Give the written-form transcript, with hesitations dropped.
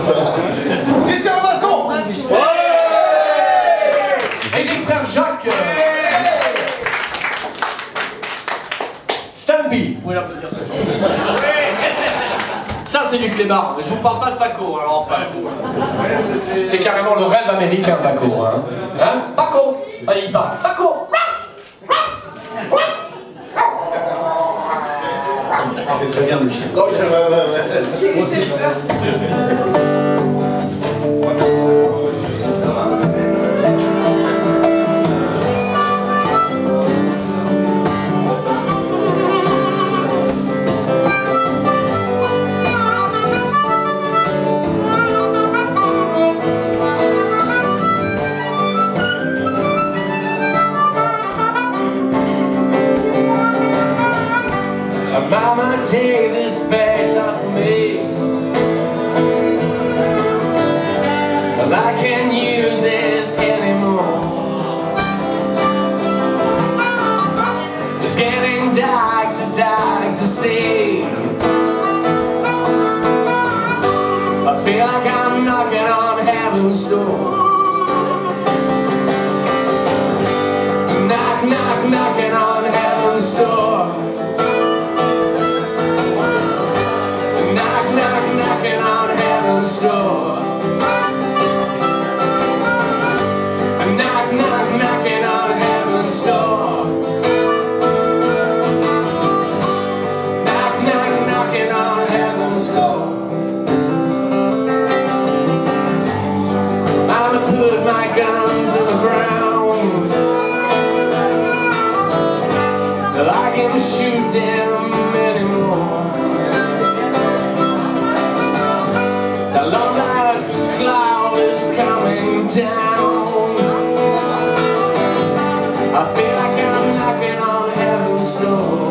Christian Mascon. Et les frères Jacques. Stampy. Vous pouvez l'applaudir. Ça, c'est du clébard. Je vous parle pas de Paco, alors Paco. C'est carrément le rêve américain, Paco. Hein, Paco. Allez, il parle. Paco. C'est très bien le chien. Non, moi aussi. Mama, take this space off me. Well, I can't use it anymore. It's getting dark to see. I feel like I'm knocking on heaven's door. Knock, knock, knocking on heaven's door. Knocking on heaven's door. Knock, knock, knocking on heaven's door. Knock, knock, knocking on heaven's door. I'm gonna put my guns in the ground till I can shoot them anymore. The long dark cloud is coming down. I feel like I'm knocking on heaven's door.